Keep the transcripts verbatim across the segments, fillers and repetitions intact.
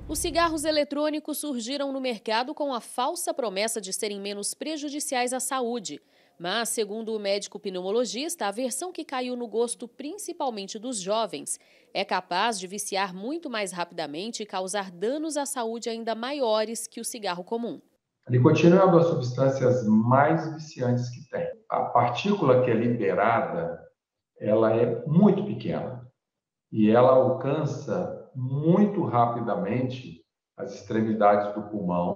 Os cigarros eletrônicos surgiram no mercado com a falsa promessa de serem menos prejudiciais à saúde. Mas, segundo o médico pneumologista, a versão que caiu no gosto principalmente dos jovens é capaz de viciar muito mais rapidamente e causar danos à saúde ainda maiores que o cigarro comum. A nicotina é uma das substâncias mais viciantes que tem. A partícula que é liberada, ela é muito pequena e ela alcança muito rapidamente as extremidades do pulmão,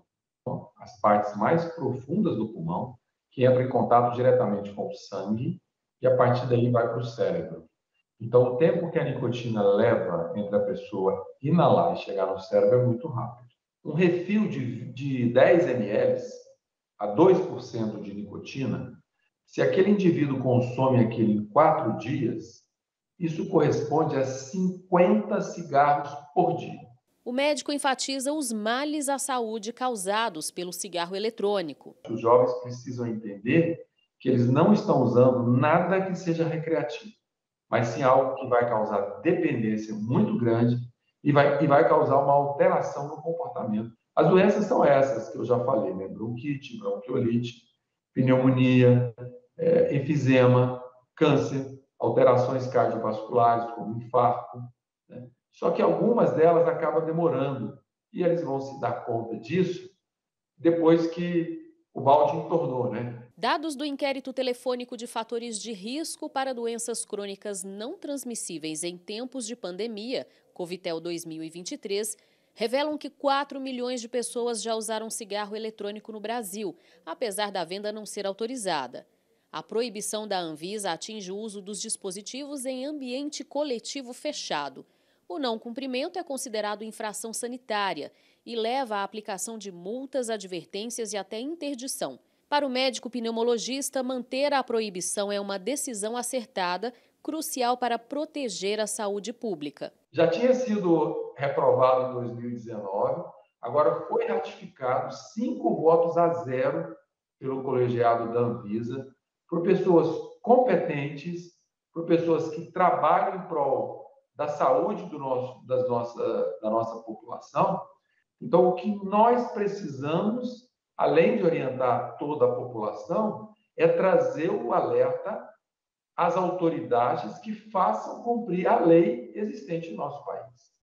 as partes mais profundas do pulmão, que entra em contato diretamente com o sangue e a partir daí vai para o cérebro. Então, o tempo que a nicotina leva entre a pessoa inalar e chegar no cérebro é muito rápido. Um refil de, de dez mililitros a dois por cento de nicotina, se aquele indivíduo consome aquilo em quatro dias, isso corresponde a cinquenta cigarros por dia. O médico enfatiza os males à saúde causados pelo cigarro eletrônico. Os jovens precisam entender que eles não estão usando nada que seja recreativo, mas sim algo que vai causar dependência muito grande e vai, e vai causar uma alteração no comportamento. As doenças são essas que eu já falei, né? Bronquite, bronquiolite, pneumonia, é, enfisema, câncer, alterações cardiovasculares, como infarto, né? Só que algumas delas acabam demorando e eles vão se dar conta disso depois que o balde entornou, né? Dados do inquérito telefônico de fatores de risco para doenças crônicas não transmissíveis em tempos de pandemia, Covitel dois mil e vinte e três, revelam que quatro milhões de pessoas já usaram cigarro eletrônico no Brasil, apesar da venda não ser autorizada. A proibição da Anvisa atinge o uso dos dispositivos em ambiente coletivo fechado. O não cumprimento é considerado infração sanitária e leva à aplicação de multas, advertências e até interdição. Para o médico pneumologista, manter a proibição é uma decisão acertada, crucial para proteger a saúde pública. Já tinha sido reprovado em dois mil e dezenove, agora foi ratificado cinco votos a zero pelo colegiado da Anvisa, por pessoas competentes, por pessoas que trabalham em prol da saúde do nosso, das nossa, da nossa população. Então, o que nós precisamos, além de orientar toda a população, é trazer o alerta às autoridades que façam cumprir a lei existente no nosso país.